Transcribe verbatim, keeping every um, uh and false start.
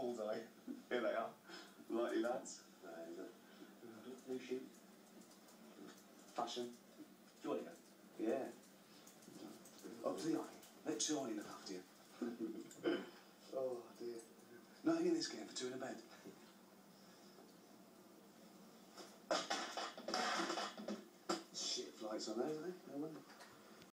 bullseye. Here they are. Likely lads. New shoe. Fashion. Do you want to go? Yeah. Up to the eye. Let Charlie look after you. Oh, dear. Nothing in this game for two in a bed. Shit flights on there, isn't there? No wonder.